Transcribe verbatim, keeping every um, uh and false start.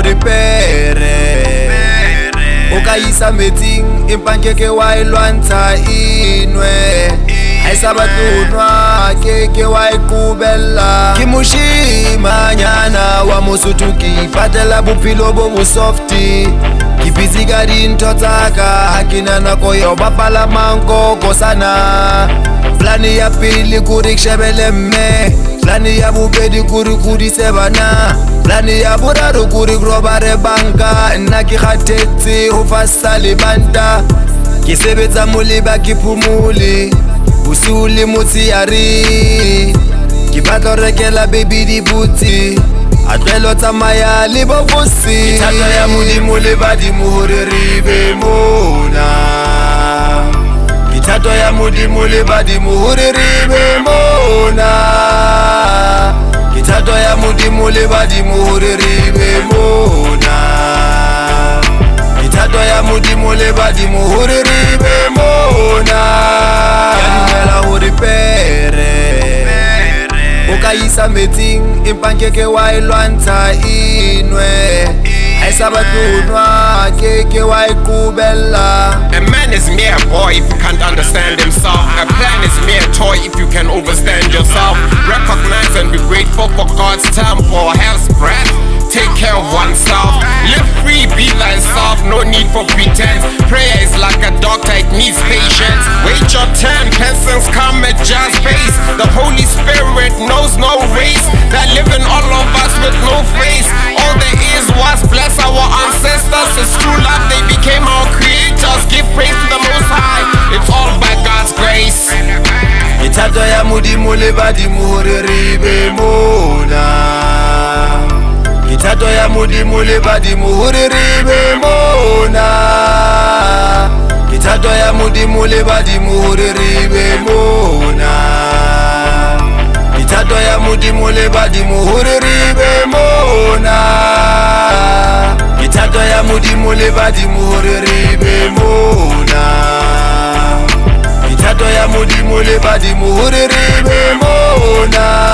hore pere o ka isa metsing empa nkeke wa e lwantsha inwe ha isa batlonwa keke wa iqubella ke moshimanyana wa Mosotho ke ipatela bophelo bo bo softy ke busy ka dintho tsaka ha ke na nako yo bapala mankoko sana plani ya pele kuri kshebele mme plani ya bobedi kuri kudise bana plani ya boraro kuri groba re banka nna ke kgathetse ho fasa le banta ke sebetsa moleba ke phumule bosiu le motsiari ke batla rekela baby di butsi a tlelo tsamaya le bobosi thato ya modimo le badimo hore re be mona thato ya modimo le badimo hore re be mona ke thato ya modimo le badimo hore re be mona ke thato ya modimo le badimo hore re be mona ya dumela hore pere o ka isa metsing empa nkeke wa e lwantsha inwe ha isa batlonwa keke wa iqubella. A man is mere boy if you can't understand himself. A plan is mere toy if you can overstand yourself. Recognize and be grateful for God's temple, health's breath. Take care of oneself. Live free, be thyself, no need for pretense. Prayer is like a doctor, it needs patience. Wait your turn, peasants come at just pace. The Holy Spirit knows no race. That live in all of us with no face. All there is was bless our ancestors. It's true love, they became our creators. Give praise to the Most High, it's all by God's grace. Thato ya modimo le badimo hore re be mona thato ya modimo le badimo hore re be mona thato ya modimo le badimo hore re be mona thato ya modimo le badimo hore re be mona thato ya modimo le badimo hore re be mona thato ya modimo le badimo hore re be mona.